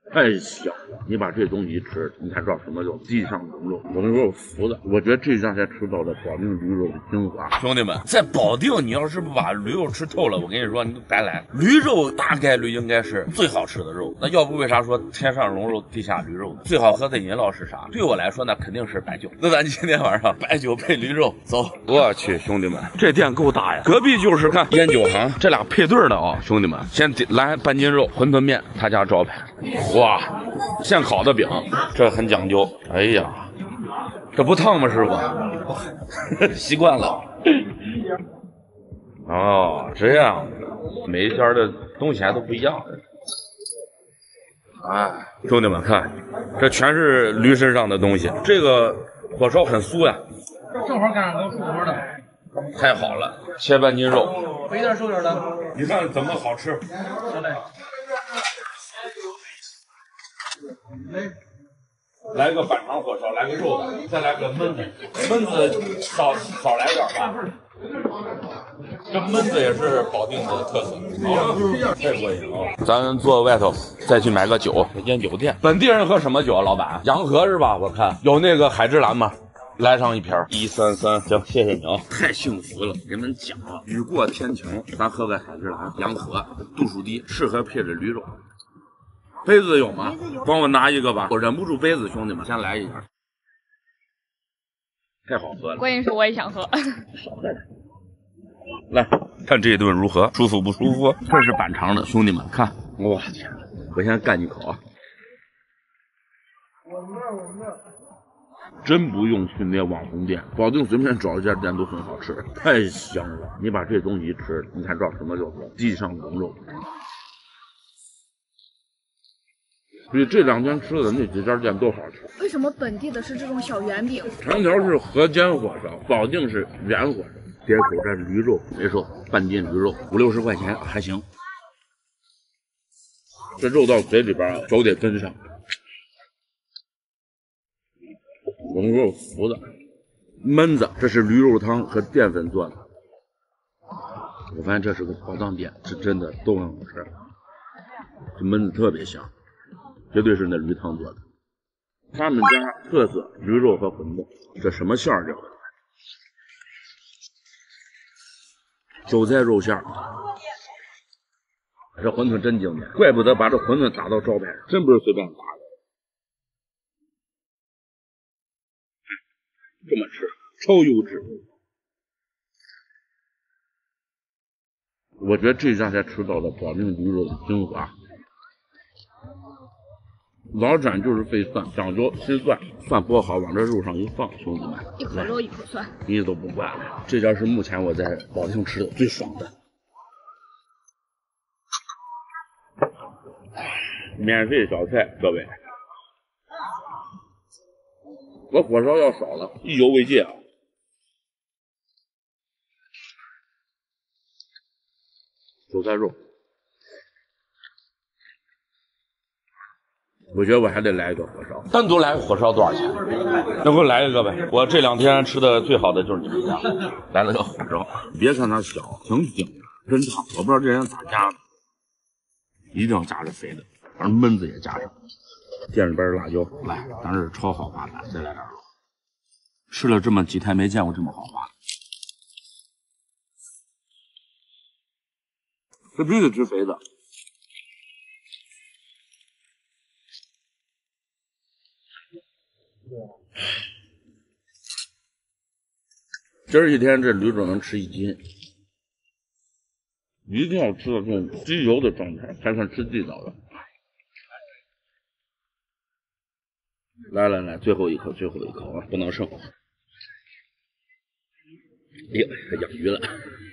太香了！你把这东西一吃，你才知道什么叫地上龙肉。我跟你说，我服了。我觉得这两天吃到了保定驴肉的精华。 兄弟们，在保定，你要是不把驴肉吃透了，我跟你说，你都白来。驴肉大概率应该是最好吃的肉。那要不为啥说天上龙肉，地下驴肉呢？最好喝的饮料是啥？对我来说，那肯定是白酒。那咱今天晚上白酒配驴肉，走！我去，兄弟们，这店够大呀！隔壁就是看烟酒行，这俩配对的啊，兄弟们，先来半斤肉，馄饨面，他家招牌。哇，现烤的饼，这很讲究。哎呀，这不烫吗，师傅？习惯了。哦，这样，每一家的东西还都不一样。哎，兄弟们看，这全是驴身上的东西。这个火烧很酥呀， 正好赶上能出活的。 太好了，切半斤肉， 肥点瘦点的。 你看怎么好吃？ 好嘞。 来个板肠火烧，来个肉的，再来个焖子，焖子少来点吧。这焖子也是保定的特色，太过瘾了。咱坐外头再去买个酒，烟酒店。本地人喝什么酒啊，老板？洋河是吧？我看有那个海之蓝吗？来上一瓶133，行，谢谢你啊，太幸福了。给你们讲啊，雨过天晴，咱喝个海之蓝，洋河，度数低，适合配着驴肉。杯子有吗？帮我拿一个吧，我忍不住杯子，兄弟们，先来一点。太好喝了， 关键是我也想喝。 少喝点。来看这一顿如何，舒服不舒服？这是板肠的，兄弟们看，我天，我先干一口啊！真不用去那网红店，保定随便找一家店都很好吃，太香了！你把这东西一吃，你才知道什么叫做地上龙肉。比这两天吃的那几家店都好吃。 为什么本地的是这种小圆饼？ 长条是河间火烧，保定是圆火烧。接口这驴肉没说，半斤驴肉50-60块钱还行。这肉到嘴里边啊，手得跟上。我跟你说，我服了。焖子，这是驴肉汤和淀粉做的。我发现这是个宝藏店，是真的都很好吃。这焖子特别香。绝对是那驴汤做的，他们家特色驴肉和馄饨，这什么馅儿？这韭菜肉馅儿，这馄饨真经典，怪不得把这馄饨打到招牌上，真不是随便打的。这么吃，超优质。我觉得这家才吃到了保定驴肉的精华。老陕就是费蒜，讲究吃蒜，蒜剥好往这肉上一放，兄弟们， 一口肉一口蒜， 你都不惯了。这家是目前我在保定吃的最爽的，免费小菜，各位，我火烧要少了，意犹未尽啊！韭菜肉。我觉得我还得来一个火烧， 单独来个火烧多少钱？那给我来一个呗。我这2天吃的最好的就是你们家，来了个火烧。 别看它小，挺紧的，真烫。我不知道这人咋加的，一定要加这肥的，反正焖子也加上。店里边辣椒，来，咱这是超豪华版，再来点肉。吃了这么几天没见过这么豪华。这必须得吃肥的。今儿一天这驴肉能吃1斤，一定要吃到这种低油的状态，才算吃地道的。来来来，最后一口，最后一口啊，不能剩。哎呀，养鱼了。